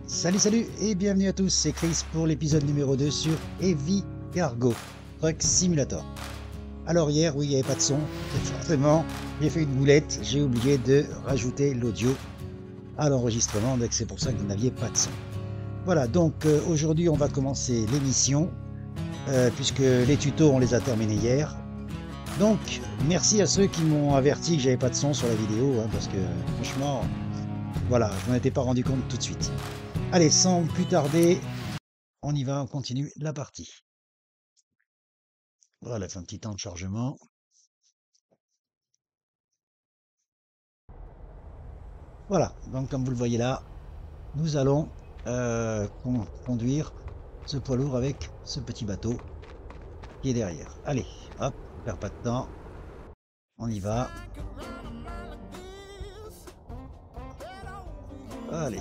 Salut salut et bienvenue à tous, c'est Chris pour l'épisode numéro 2 sur Heavy Cargo Truck Simulator. Alors hier, oui, il n'y avait pas de son, et forcément, j'ai fait une boulette, j'ai oublié de rajouter l'audio à l'enregistrement, donc c'est pour ça que vous n'aviez pas de son. Voilà, donc aujourd'hui on va commencer l'émission, puisque les tutos on les a terminés hier. Donc merci à ceux qui m'ont averti que j'avais pas de son sur la vidéo, hein, parce que franchement, voilà, je m'en étais pas rendu compte tout de suite. Allez, sans plus tarder, on y va, on continue la partie. Voilà, fait un petit temps de chargement. Voilà, donc comme vous le voyez là, nous allons conduire ce poids lourd avec ce petit bateau qui est derrière. Allez, hop, on perd pas de temps, on y va. Allez.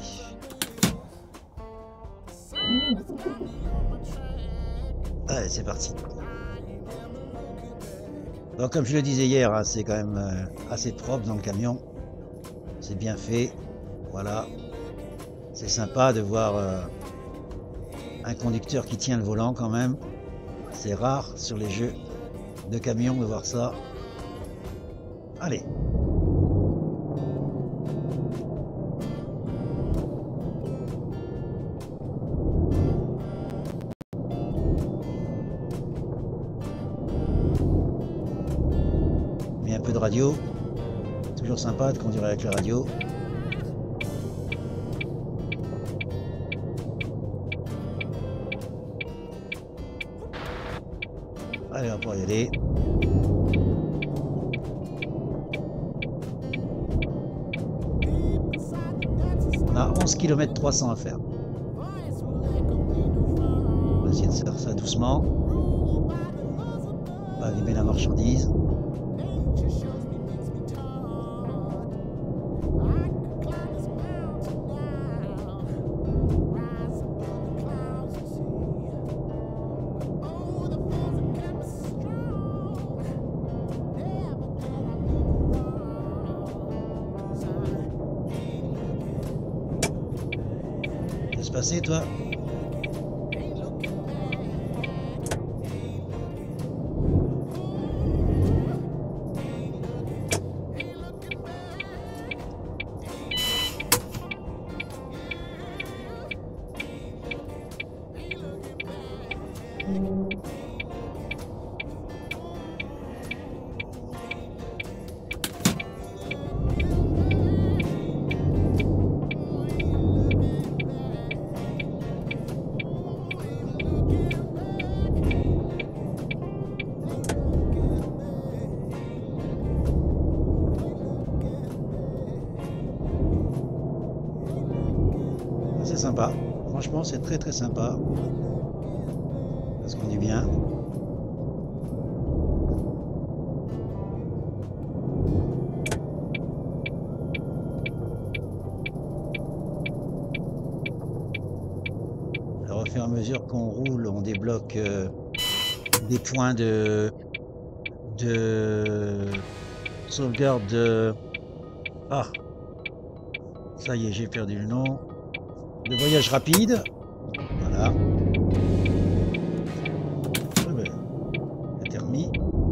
Allez, c'est parti. Donc comme je le disais hier, hein, c'est quand même assez propre dans le camion. C'est bien fait. Voilà. C'est sympa de voir un conducteur qui tient le volant quand même. C'est rare sur les jeux de camion de voir ça. Allez. Un peu de radio, toujours sympa de conduire avec la radio. Allez, on va pouvoir y aller. On a 11 km 300 à faire. On va essayer de faire ça doucement. On va allumer la marchandise. Qu'est-ce qui se passe, toi? C'est sympa, franchement c'est très sympa. Ça se conduit bien. Alors au fur et à mesure qu'on roule, on débloque des points de sauvegarde de... Ah, ça y est, j'ai perdu le nom. De voyage rapide. Voilà. La thermie.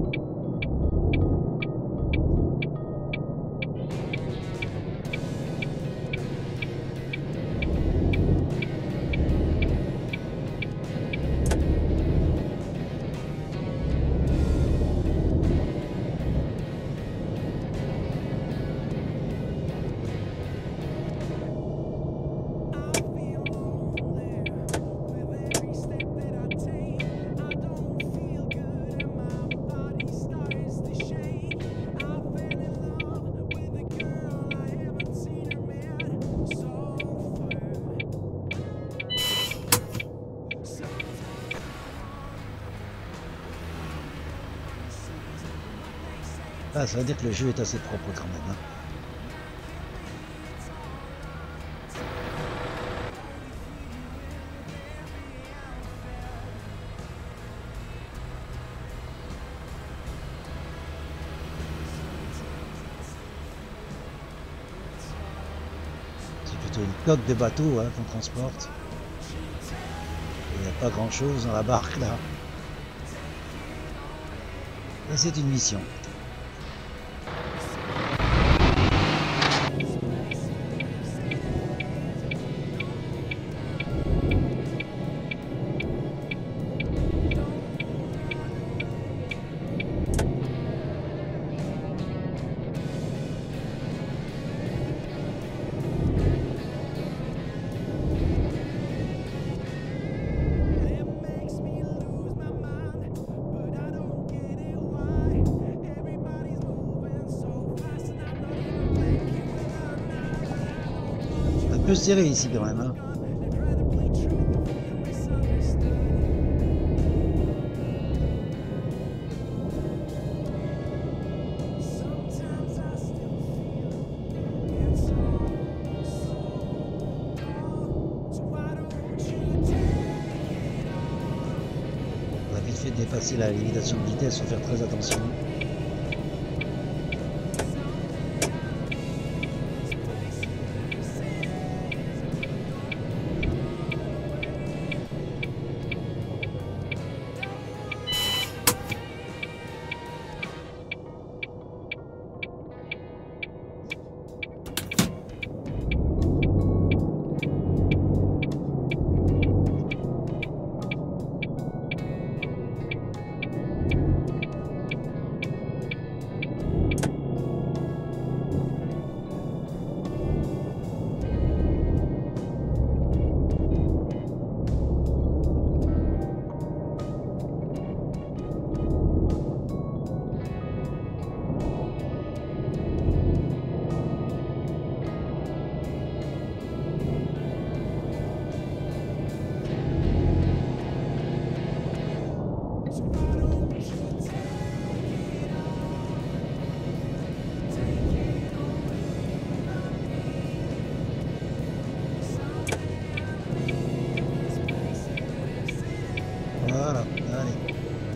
Ah, ça veut dire que le jeu est assez propre quand même, hein. une coque de bateau hein, qu'on transporte. Il n'y a pas grand chose dans la barque là. Et c'est une mission. Un peu serré ici quand même. Hein. On va vite fait dépasser la limitation de vitesse, faut faire très attention. Voilà, allez.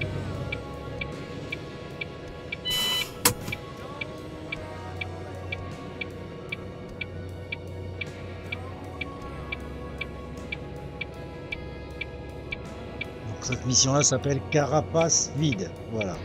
Donc cette mission-là s'appelle Carapace vide. Voilà.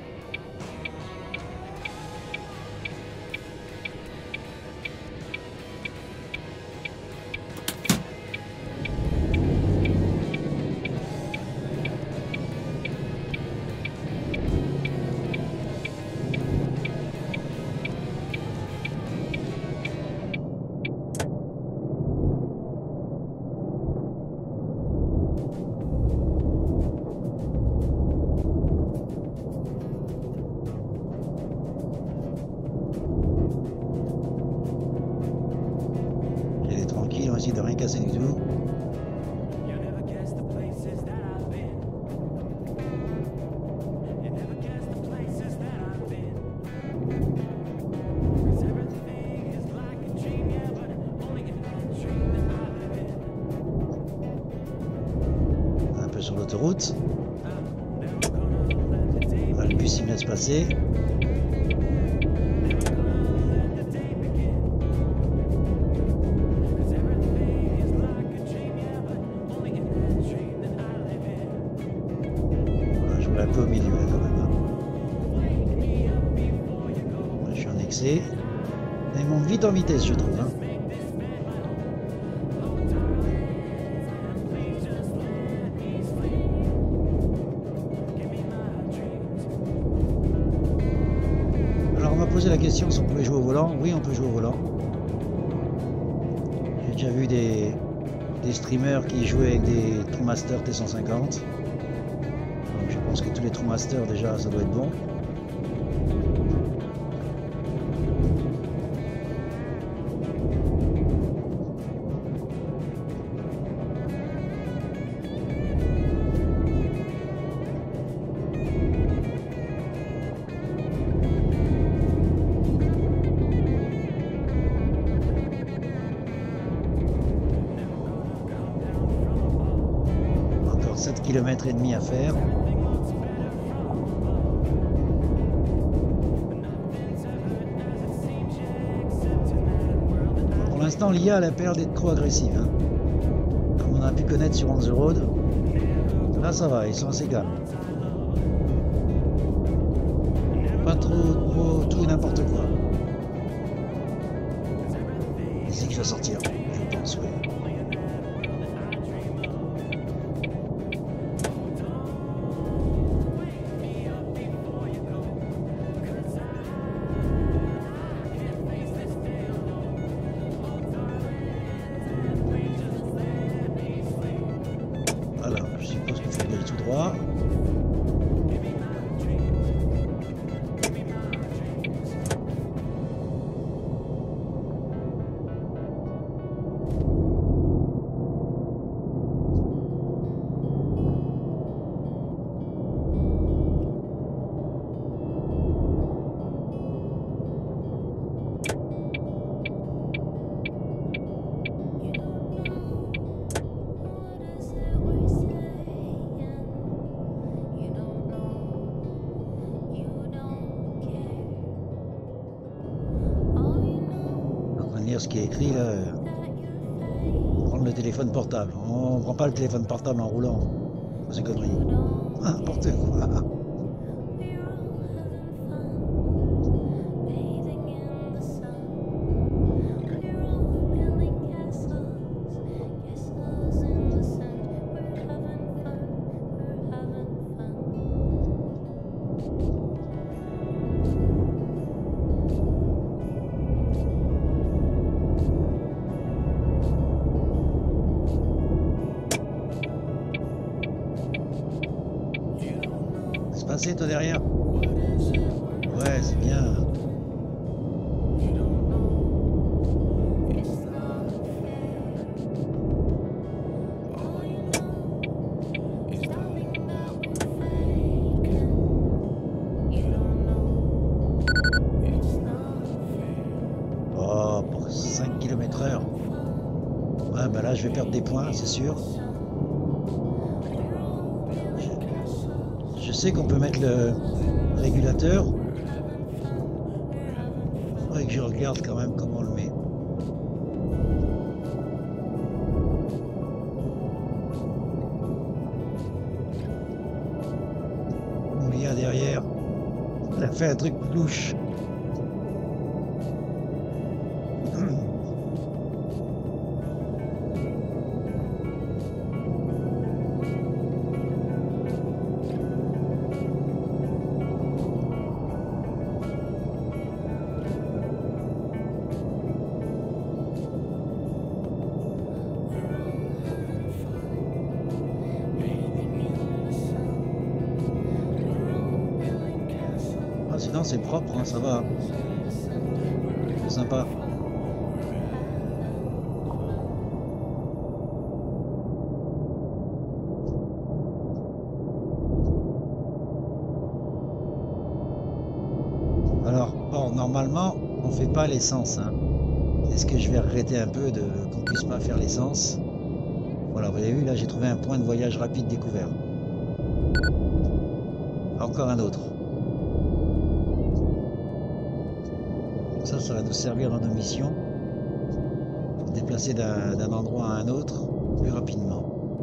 Tranquille, on va essayer de rien casser du tout. Un peu sur l'autoroute. Le bus il vient de se passer. Un peu au milieu là, quand même. Là, je suis en excès. Il monte vite en vitesse, je trouve. Hein. Alors on m'a posé la question si on pouvait jouer au volant. Oui, on peut jouer au volant. J'ai déjà vu des streamers qui jouaient avec des True-Master T150. Je pense que tous les True-Master déjà ça doit être bon. Encore 7,5 km à faire. Pour l'instant, l'IA a l'air d'être trop agressive. Hein. Comme on a pu connaître sur On the Road. Là, ça va, ils sont assez calmes. Pas trop tout et n'importe quoi. Ici que je vais sortir, je pense, oui. Voilà, je suppose qu'il faut y aller tout droit. Ce qui est écrit là, prendre le téléphone portable. On ne prend pas le téléphone portable en roulant. C'est connerie. N'importe quoi. Passé toi derrière. Ouais, c'est bien. Oh, pour 5 km/h. Ouais, bah là je vais perdre des points, c'est sûr. Je sais qu'on peut mettre le régulateur. Il faudrait que je regarde quand même comment on le met. Il y a derrière. Elle a fait un truc louche. Sinon c'est propre, hein, ça va. C'est sympa. Alors, bon, normalement, on fait pas l'essence. Hein. Est-ce que je vais regretter un peu de qu'on puisse pas faire l'essence? Voilà, vous avez vu, là j'ai trouvé un point de voyage rapide découvert. Encore un autre. Ça va nous servir dans nos missions, se déplacer d'un endroit à un autre plus rapidement.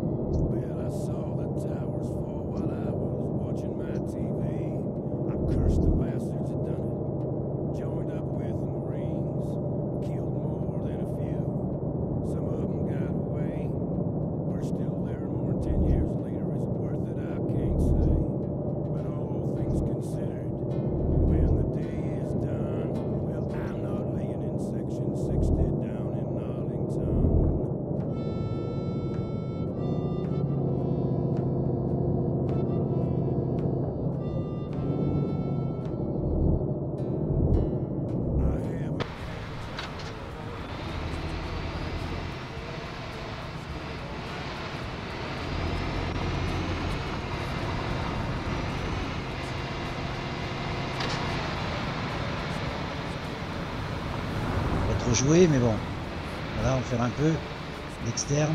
Jouer, mais bon, voilà, on va faire un peu l'externe.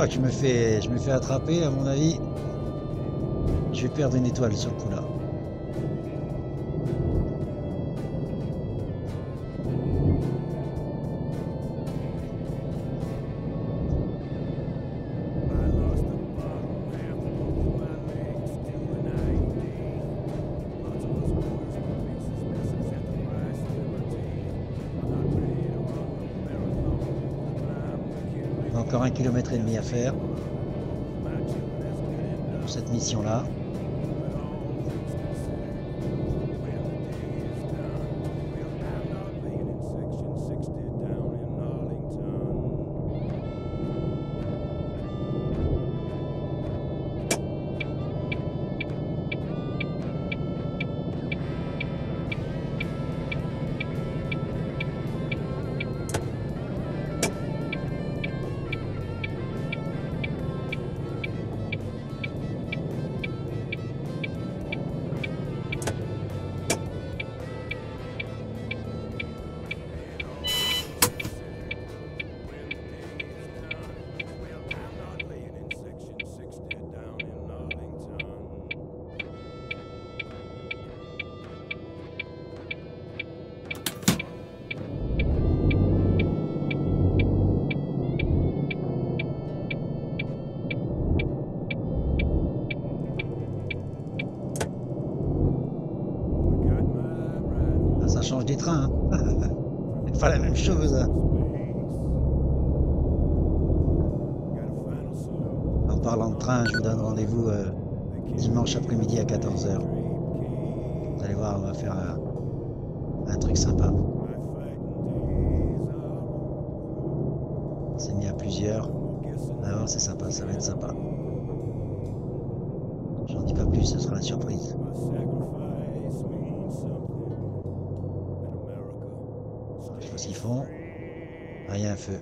crois que je me fais attraper, à mon avis. Je vais perdre une étoile sur le coup là. Encore 1,5 km à faire pour cette mission là. Change des trains, hein. C'est pas la même chose. En parlant de train, je vous donne rendez-vous dimanche après-midi à 14 h. Vous allez voir, on va faire un truc sympa. On s'est mis à plusieurs. Alors c'est sympa, ça va être sympa. J'en dis pas plus, ce sera la surprise. Je vois ce qu'ils font. Ah, il y a un feu.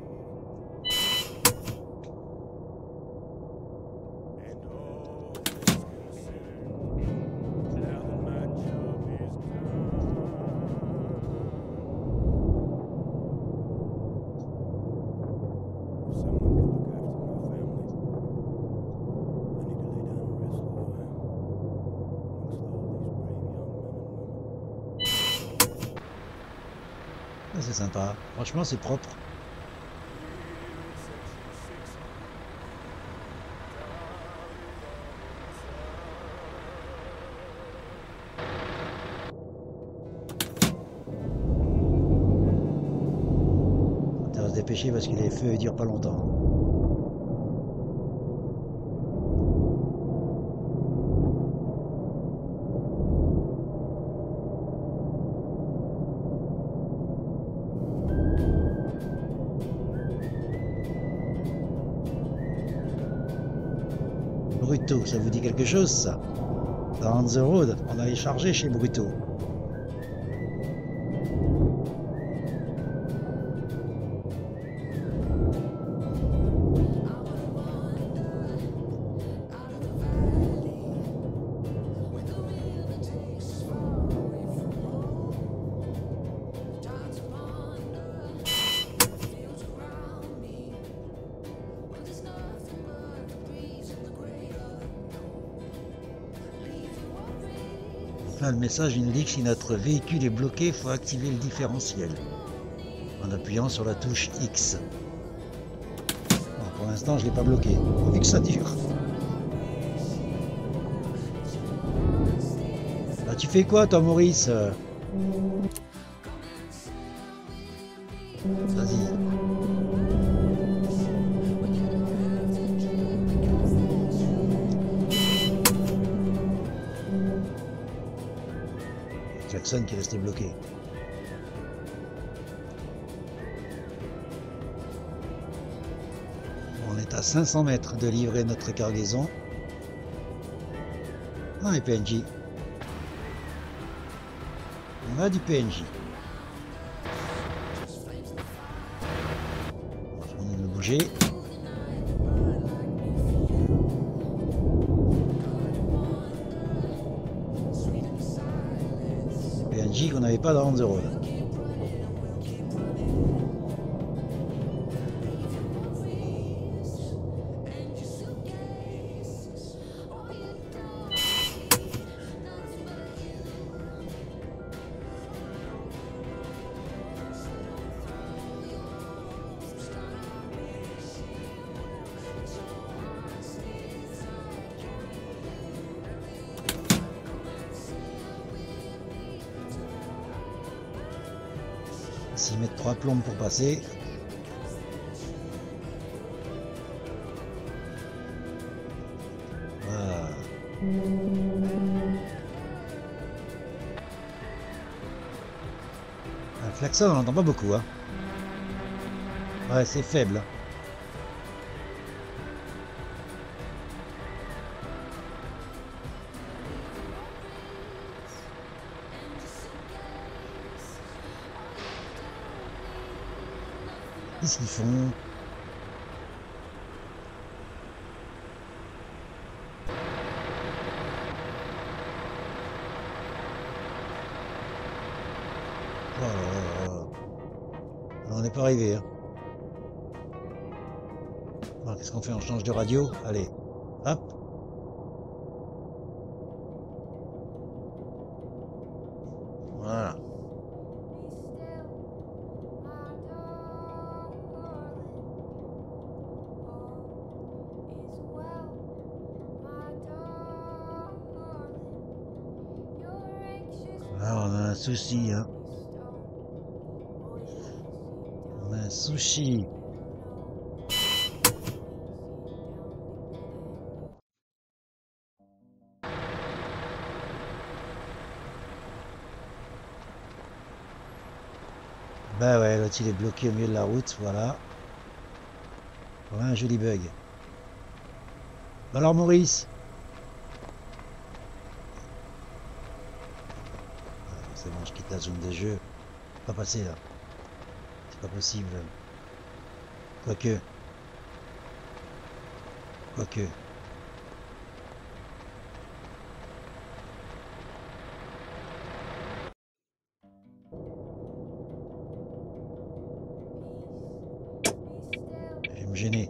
C'est sympa, franchement c'est propre. On va se dépêcher parce que les feux ne durent pas longtemps. Brutto, ça vous dit quelque chose ça? Dans On the Road, on allait charger chez Brutto. Là, le message il nous dit que si notre véhicule est bloqué, il faut activer le différentiel en appuyant sur la touche X. Bon, pour l'instant, je ne l'ai pas bloqué, vu que ça dure. Bah, tu fais quoi, toi, Maurice? Vas-y. Jackson qui est resté bloqué. On est à 500 mètres de livrer notre cargaison. Ah, et PNJ. On a du PNJ. On va le bouger. PNJ qu'on n'avait pas dans On the Road. S'ils mettent 3 plombes pour passer. Voilà. Un klaxon, on n'entend pas beaucoup. Hein. Ouais, c'est faible. Qu'est-ce qu'ils font? Oh là là là. On n'est pas arrivé. Hein. Alors, qu'est-ce qu'on fait? On change de radio? Allez, hop. Voilà. Ah, on a un souci, hein. On a un sushi. Bah ouais, l'autre il est bloqué au milieu de la route, voilà. Ouais, un joli bug. Alors Maurice? C'est bon, je quitte la zone de jeu. Pas passer là. C'est pas possible. Quoique. Quoique. Je vais me gêner.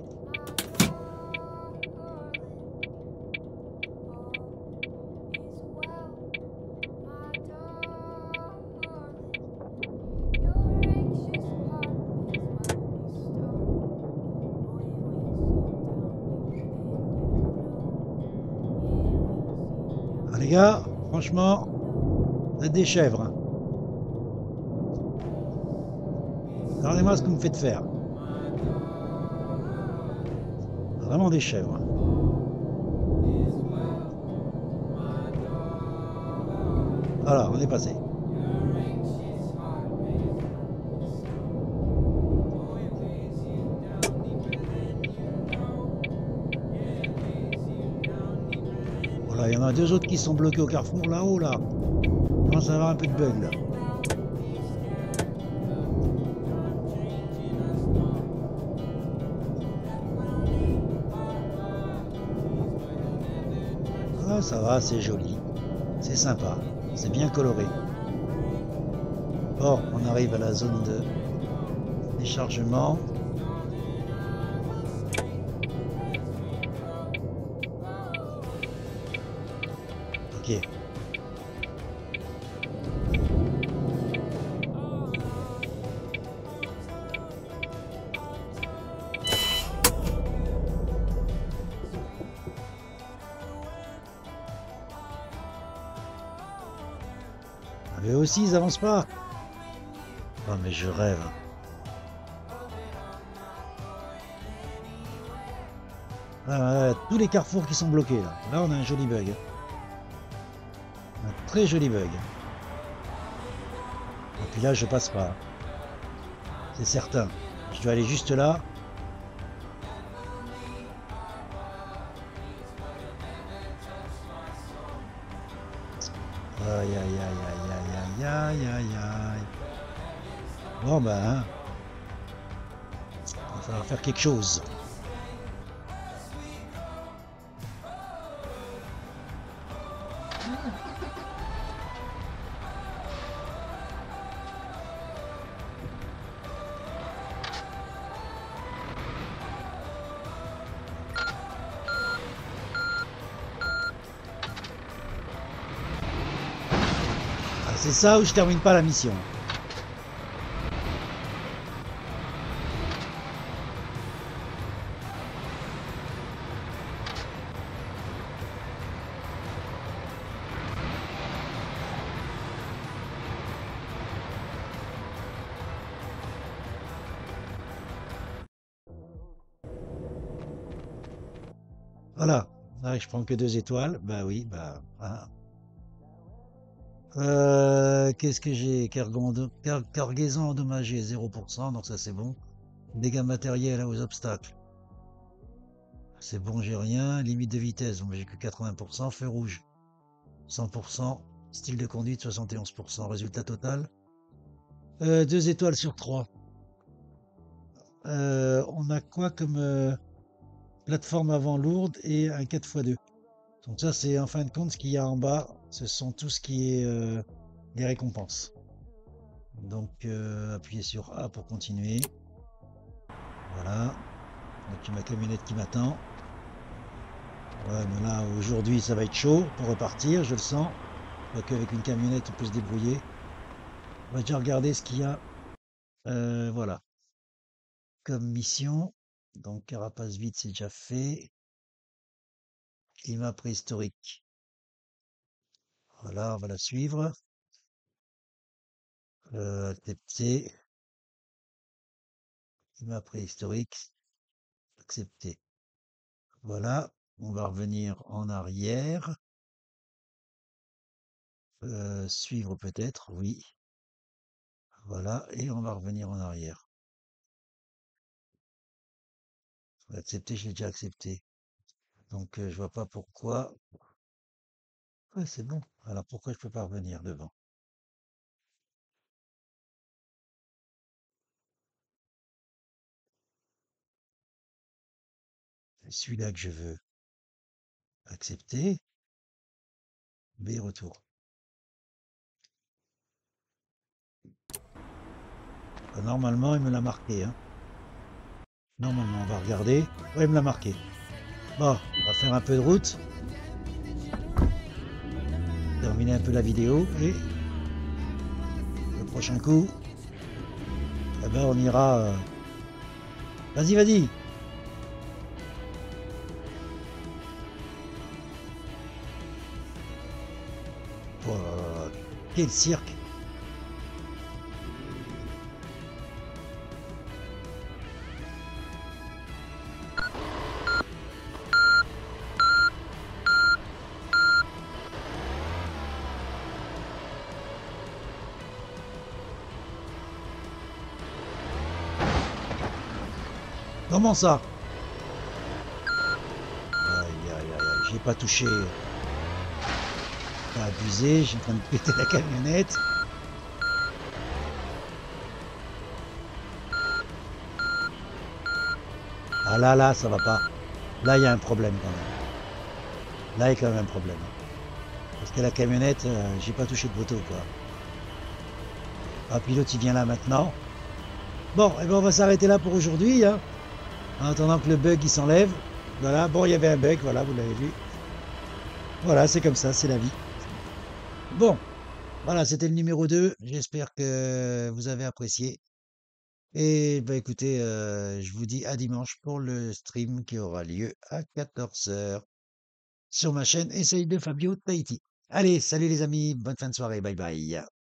Ah, les gars, franchement, vous êtes des chèvres. Hein. Regardez-moi ce que vous me faites faire. Vraiment des chèvres. Hein. Voilà, on est passé. Voilà, il y en a deux autres qui sont bloqués au carrefour là-haut, là. Il commence à avoir un peu de bug, là. Ah, ça va, c'est joli. C'est sympa. C'est bien coloré. Bon, on arrive à la zone de déchargement. Ok. Mais aussi, ils avancent pas. Oh, mais je rêve. Ah, tous les carrefours qui sont bloqués, là. Là, on a un joli bug. Un très joli bug. Et puis là, je passe pas. C'est certain. Je dois aller juste là. Aïe, aïe, aïe, aïe, aïe, aïe, aïe, aïe. Bon, ben, hein. Il va falloir faire quelque chose. C'est ça ou je termine pas la mission. Voilà. Ah, je prends que 2 étoiles. Bah oui, bah. Voilà. Qu'est-ce que j'ai? Cargaison endommagée, 0%, donc ça c'est bon. Dégâts matériels aux obstacles. C'est bon, j'ai rien. Limite de vitesse, donc j'ai que 80%. Feu rouge, 100%. Style de conduite, 71%. Résultat total, 2 étoiles sur 3. On a quoi comme plateforme avant lourde et un 4x2. Donc ça, c'est en fin de compte ce qu'il y a en bas. Ce sont tout ce qui est des récompenses. Donc appuyez sur A pour continuer. Voilà. Donc j'ai ma camionnette qui m'attend. Ouais, mais là, aujourd'hui, ça va être chaud pour repartir, je le sens. Quoique avec une camionnette, on peut se débrouiller. On va déjà regarder ce qu'il y a. Voilà. Comme mission. Donc carapace vide, c'est déjà fait. Climat préhistorique. Voilà, on va la suivre. Accepter. Climat préhistorique. Accepter. Voilà. On va revenir en arrière. Suivre peut-être, oui. Voilà. Et on va revenir en arrière. Accepter, je l'ai déjà accepté. Donc je vois pas pourquoi. Ouais, c'est bon. Alors pourquoi je peux pas revenir devant? C'est celui-là que je veux accepter. B, retour. Normalement, il me l'a marqué, hein. Normalement, on va regarder. Ouais, il me l'a marqué. Bon, on va faire un peu de route. Terminer un peu la vidéo. Et le prochain coup, eh ben, on ira. Vas-y, vas-y. Oh là là là. Quel cirque. Comment ça? Aïe, aïe, aïe, aïe. J'ai pas touché. Pas abusé. J'ai en train de péter la camionnette. Ah là, là, ça va pas. Là, il y a un problème quand même. Là, il y a quand même un problème, hein. Parce que la camionnette, j'ai pas touché de poteau, quoi. Ah, pilote, il vient là maintenant. Bon, eh ben, on va s'arrêter là pour aujourd'hui, hein, en attendant que le bug il s'enlève. Voilà, bon, il y avait un bug, voilà, vous l'avez vu. Voilà, c'est comme ça, c'est la vie. Bon, voilà, c'était le numéro 2. J'espère que vous avez apprécié. Et bah écoutez, je vous dis à dimanche pour le stream qui aura lieu à 14 heures sur ma chaîne Essaye de Fabio Tahiti. Allez, salut les amis, bonne fin de soirée, bye bye.